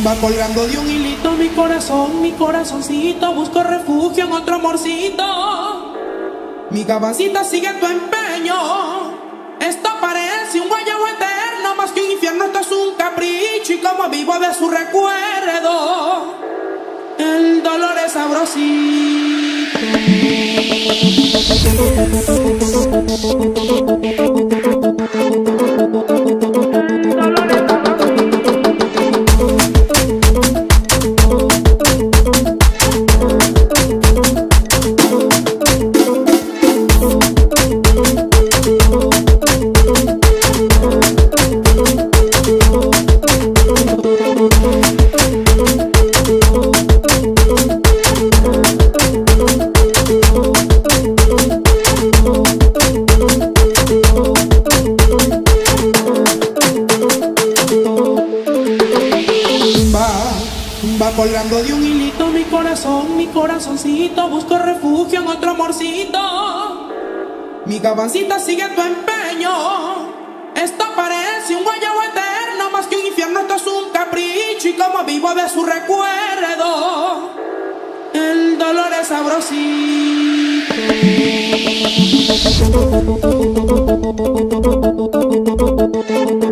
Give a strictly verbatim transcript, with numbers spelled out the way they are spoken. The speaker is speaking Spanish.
Va colgando de un hilito mi corazón, mi corazoncito. Busco refugio en otro amorcito. Mi gabancita sigue tu empeño. Esto parece un guayabo eterno, más que un infierno, esto es un capricho. Y como vivo de su recuerdo, el dolor es sabrosito. Va colgando de un hilito mi corazón, mi corazoncito. Busco refugio en otro amorcito. Mi gabancita sigue tu empeño. Esto parece un guayabo eterno, más que un infierno, esto es un capricho. Y como vivo de su recuerdo, el dolor es sabrosito.